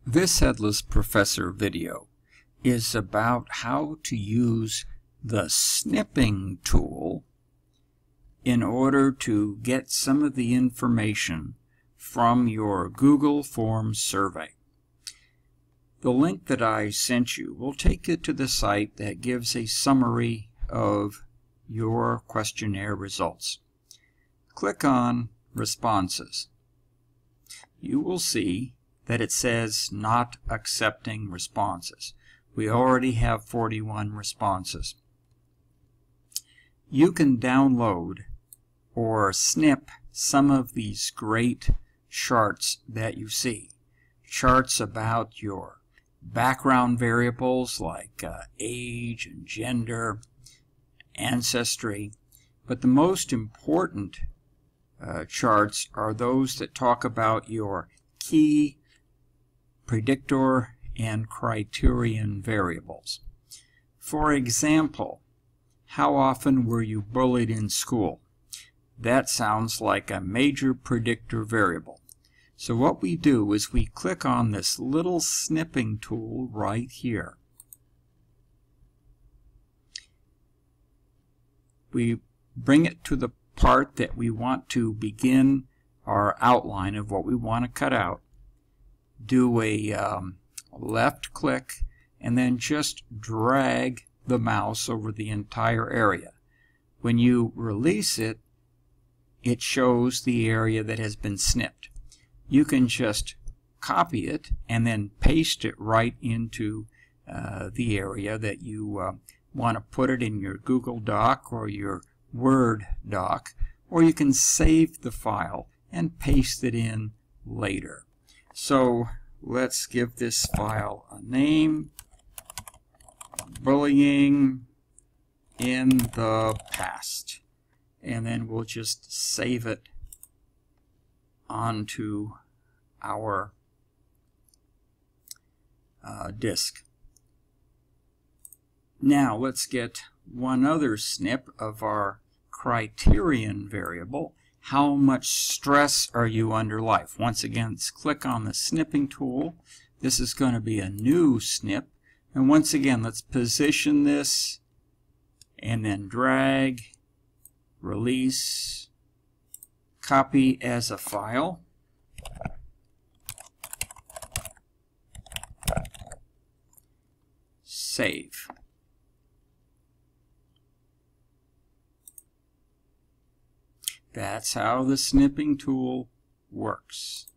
This Headless Professor video is about how to use the Snipping Tool in order to get some of the information from your Google Forms survey. The link that I sent you will take you to the site that gives a summary of your questionnaire results. Click on Responses. You will see that it says not accepting responses. We already have 41 responses. You can download or snip some of these great charts that you see. Charts about your background variables like age and gender, ancestry, but the most important charts are those that talk about your key predictor and criterion variables. For example, how often were you bullied in school? That sounds like a major predictor variable. So what we do is we click on this little snipping tool right here. We bring it to the part that we want to begin our outline of what we want to cut out. Do a left click and then just drag the mouse over the entire area. When you release it, it shows the area that has been snipped. You can just copy it and then paste it right into the area that you want to put it in your Google Doc or your Word doc, or you can save the file and paste it in later. So let's give this file a name, Bullying in the Past, and then we'll just save it onto our disk. Now let's get one other snip of our criterion variable. How much stress are you under life? Once again, let's click on the snipping tool. This is going to be a new snip. And once again, let's position this and then drag, release, copy as a file. Save. That's how the snipping tool works.